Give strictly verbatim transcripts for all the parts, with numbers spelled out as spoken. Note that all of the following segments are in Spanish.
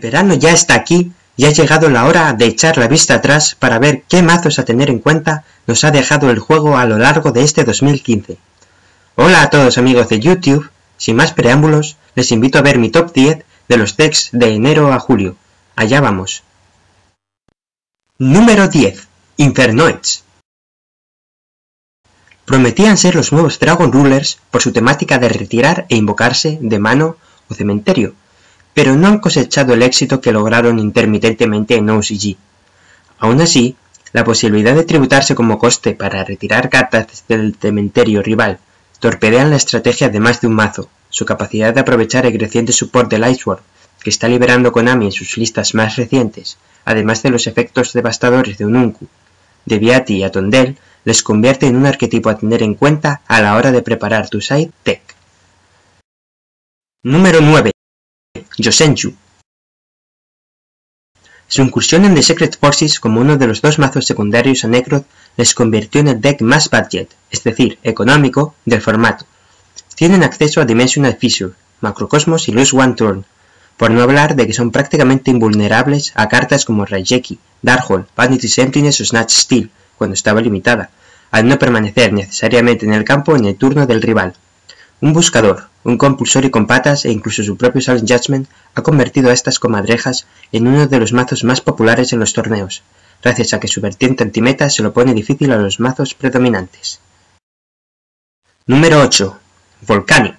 verano ya está aquí y ha llegado la hora de echar la vista atrás para ver qué mazos a tener en cuenta nos ha dejado el juego a lo largo de este dos mil quince. Hola a todos amigos de YouTube, sin más preámbulos, les invito a ver mi top diez de los decks de enero a julio. Allá vamos. Número diez. Infernoids. Prometían ser los nuevos Dragon Rulers por su temática de retirar e invocarse de mano o cementerio, pero no han cosechado el éxito que lograron intermitentemente en O C G. Aún así, la posibilidad de tributarse como coste para retirar cartas del cementerio rival torpedean la estrategia de más de un mazo. Su capacidad de aprovechar el creciente support del Iceworld que está liberando Konami en sus listas más recientes, además de los efectos devastadores de Ununku, de Viati y Atondel, les convierte en un arquetipo a tener en cuenta a la hora de preparar tu side deck. Número nueve. Yosenju. Su incursión en The Secret Forces como uno de los dos mazos secundarios a Necroth les convirtió en el deck más budget, es decir, económico, del formato. Tienen acceso a Dimensional Fissure, Macrocosmos y Lose One Turn, por no hablar de que son prácticamente invulnerables a cartas como Raigeki, Darkhold, Vanity's Emptiness o Snatch Steal, cuando estaba limitada, al no permanecer necesariamente en el campo en el turno del rival. Un buscador, un compulsorio con patas e incluso su propio Silent Judgment ha convertido a estas comadrejas en uno de los mazos más populares en los torneos, gracias a que su vertiente antimeta se lo pone difícil a los mazos predominantes. Número ocho. Volcanic.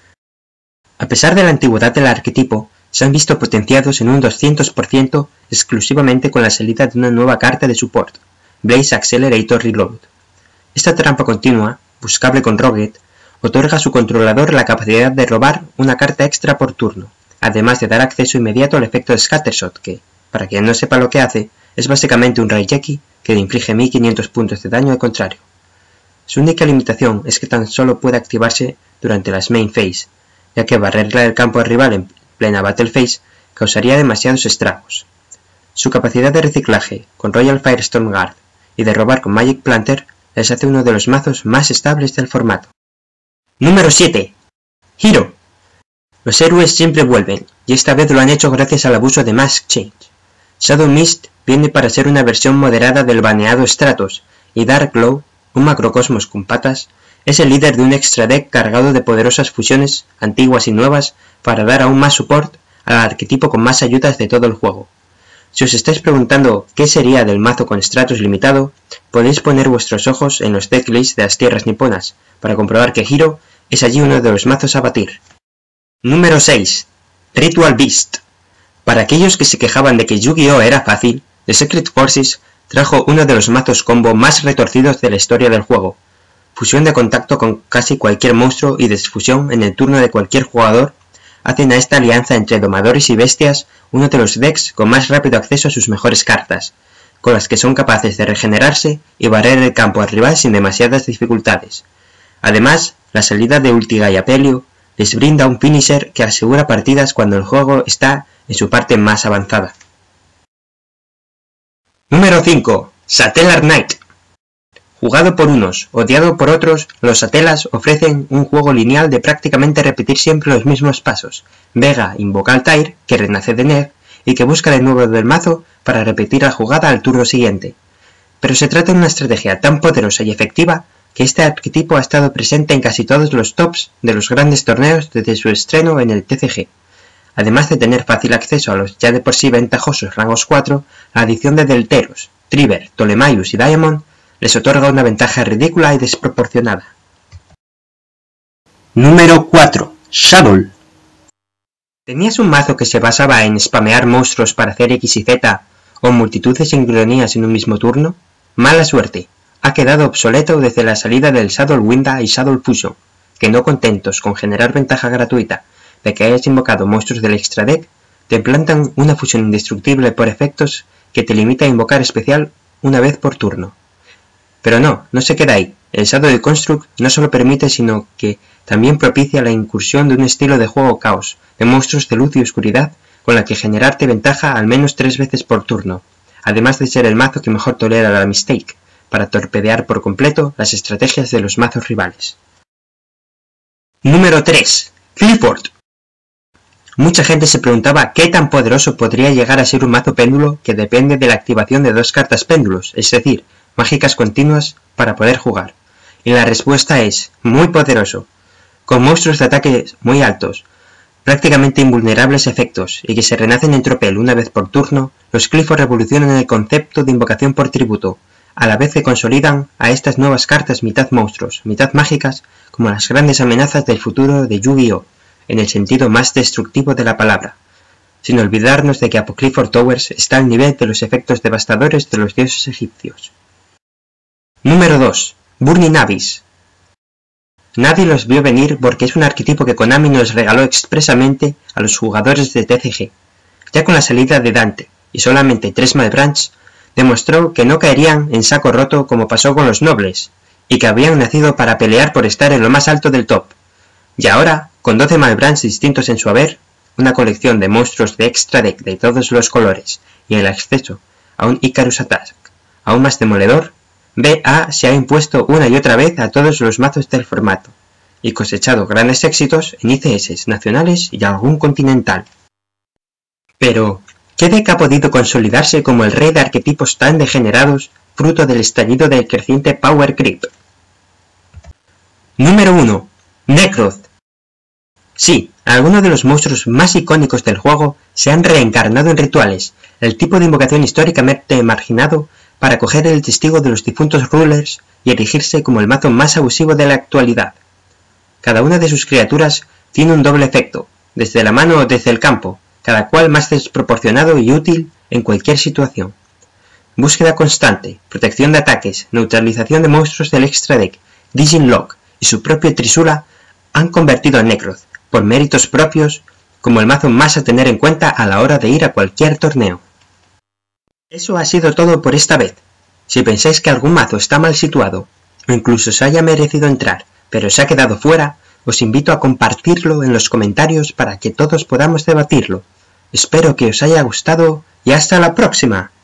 A pesar de la antigüedad del arquetipo, se han visto potenciados en un doscientos por ciento exclusivamente con la salida de una nueva carta de support, Blaze Accelerator Reload. Esta trampa continua, buscable con Roget, otorga a su controlador la capacidad de robar una carta extra por turno, además de dar acceso inmediato al efecto de Scattershot que, para quien no sepa lo que hace, es básicamente un Raigeki que le inflige mil quinientos puntos de daño al contrario. Su única limitación es que tan solo puede activarse durante las main phase, ya que barrerla del campo al rival en plena battle phase causaría demasiados estragos. Su capacidad de reciclaje con Royal Firestorm Guard y de robar con Magic Planter les hace uno de los mazos más estables del formato. Número siete. Hero. Los héroes siempre vuelven, y esta vez lo han hecho gracias al abuso de Mask Change. Shadow Mist viene para ser una versión moderada del baneado Stratos, y Dark Glow, un macrocosmos con patas, es el líder de un extra deck cargado de poderosas fusiones, antiguas y nuevas, para dar aún más support al arquetipo con más ayudas de todo el juego. Si os estáis preguntando qué sería del mazo con Stratos limitado, podéis poner vuestros ojos en los decklists de las tierras niponas, para comprobar que Hero es allí uno de los mazos a batir. Número seis. Ritual Beast. Para aquellos que se quejaban de que Yu-Gi-Oh era fácil, The Secret Forces trajo uno de los mazos combo más retorcidos de la historia del juego. Fusión de contacto con casi cualquier monstruo y desfusión en el turno de cualquier jugador hacen a esta alianza entre domadores y bestias uno de los decks con más rápido acceso a sus mejores cartas, con las que son capaces de regenerarse y barrer el campo al rival sin demasiadas dificultades. Además, la salida de Ultiga y Apelio les brinda un finisher que asegura partidas cuando el juego está en su parte más avanzada. Número cinco. Satellar Knight. Jugado por unos, odiado por otros, los Satellas ofrecen un juego lineal de prácticamente repetir siempre los mismos pasos. Vega invoca Altair, que renace de Neg, y que busca de nuevo del mazo para repetir la jugada al turno siguiente. Pero se trata de una estrategia tan poderosa y efectiva que este arquetipo ha estado presente en casi todos los tops de los grandes torneos desde su estreno en el T C G. Además de tener fácil acceso a los ya de por sí ventajosos rangos cuatro, la adición de Delteros, Triver, Ptolemaios y Diamond les otorga una ventaja ridícula y desproporcionada. Número cuatro. Shadow. ¿Tenías un mazo que se basaba en spamear monstruos para hacer X y Z o multitud de sincronías en un mismo turno? Mala suerte. Ha quedado obsoleto desde la salida del Shadow Winda y Shadow Fusion, que no contentos con generar ventaja gratuita de que hayas invocado monstruos del extra deck, te plantan una fusión indestructible por efectos que te limita a invocar especial una vez por turno. Pero no, no se queda ahí. El Shadow Construct no solo permite sino que también propicia la incursión de un estilo de juego caos, de monstruos de luz y oscuridad, con la que generarte ventaja al menos tres veces por turno, además de ser el mazo que mejor tolera la mistake, para torpedear por completo las estrategias de los mazos rivales. Número tres. Clifford. Mucha gente se preguntaba qué tan poderoso podría llegar a ser un mazo péndulo que depende de la activación de dos cartas péndulos, es decir, mágicas continuas para poder jugar. Y la respuesta es muy poderoso, con monstruos de ataque muy altos, prácticamente invulnerables a efectos y que se renacen en tropel una vez por turno. Los glifos revolucionan el concepto de invocación por tributo, a la vez que consolidan a estas nuevas cartas mitad monstruos, mitad mágicas, como las grandes amenazas del futuro de Yu-Gi-Oh!, en el sentido más destructivo de la palabra, sin olvidarnos de que Apocryphal Towers está al nivel de los efectos devastadores de los dioses egipcios. Número dos. Burning Abyss. Nadie los vio venir porque es un arquetipo que Konami nos regaló expresamente a los jugadores de T C G. Ya con la salida de Dante y solamente tres Malebranche, demostró que no caerían en saco roto como pasó con los nobles, y que habían nacido para pelear por estar en lo más alto del top. Y ahora, con doce Malebranche distintos en su haber, una colección de monstruos de extra deck de todos los colores y el acceso a un Icarus Attack aún más demoledor, B A se ha impuesto una y otra vez a todos los mazos del formato, y cosechado grandes éxitos en I C S nacionales y algún continental. Pero, ¿qué deck ha podido consolidarse como el rey de arquetipos tan degenerados, fruto del estallido del creciente Power Creep? Número uno. Nekroz. Sí, algunos de los monstruos más icónicos del juego se han reencarnado en rituales, el tipo de invocación históricamente marginado para coger el testigo de los difuntos rulers y erigirse como el mazo más abusivo de la actualidad. Cada una de sus criaturas tiene un doble efecto, desde la mano o desde el campo, cada cual más desproporcionado y útil en cualquier situación. Búsqueda constante, protección de ataques, neutralización de monstruos del extra deck, Digin Lock y su propio Trisula han convertido a Nekroz, por méritos propios, como el mazo más a tener en cuenta a la hora de ir a cualquier torneo. Eso ha sido todo por esta vez. Si pensáis que algún mazo está mal situado, o incluso se haya merecido entrar, pero se ha quedado fuera, os invito a compartirlo en los comentarios para que todos podamos debatirlo. Espero que os haya gustado y hasta la próxima.